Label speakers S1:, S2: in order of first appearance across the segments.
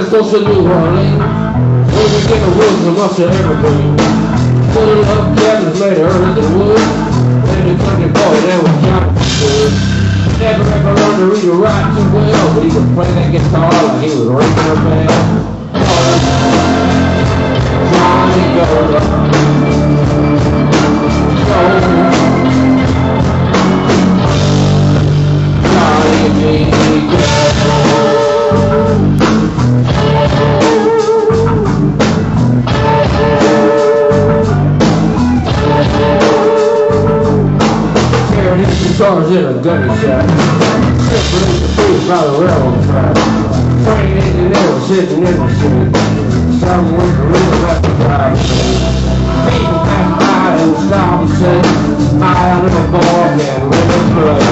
S1: West Coast of New Orleans, where we get the woods and much of everything. Full of cabins made early the wood, and the country boy that was counting for good. Never ever learned to read or write too well, but he could play that guitar like he was ringing a bell. Johnny Goode, Johnny B. Guitars in a gunny shack, separating the food by the railroad track. Train engineer sitting in the seat, some with the rhythm at the drive seat. People pass by and stop and say, my little boy can really play.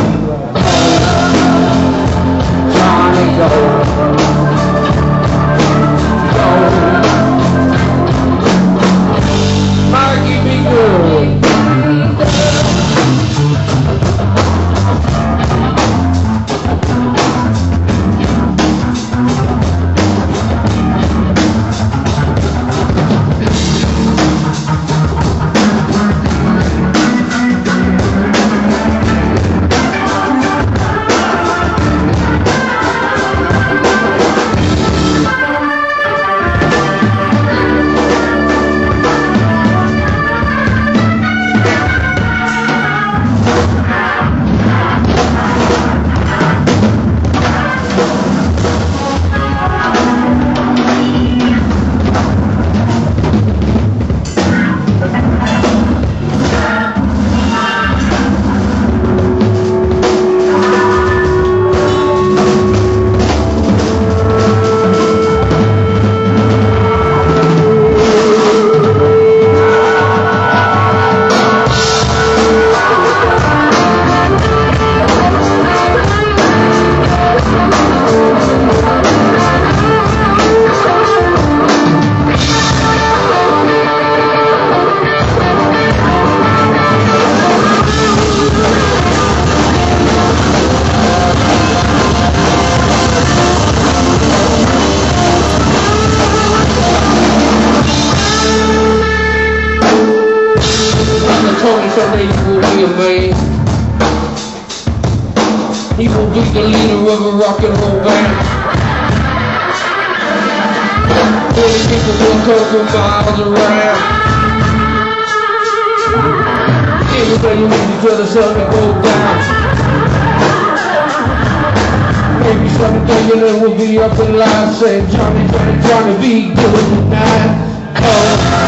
S1: Johnny Goode, Mikey be good. Someday you will be a man. He will be the leader of a rock and roll band. 40 people will come from miles around. Everybody needs each other, sun to go down. Maybe someday your name will be up in line saying, Johnny, Johnny, Johnny, be good tonight.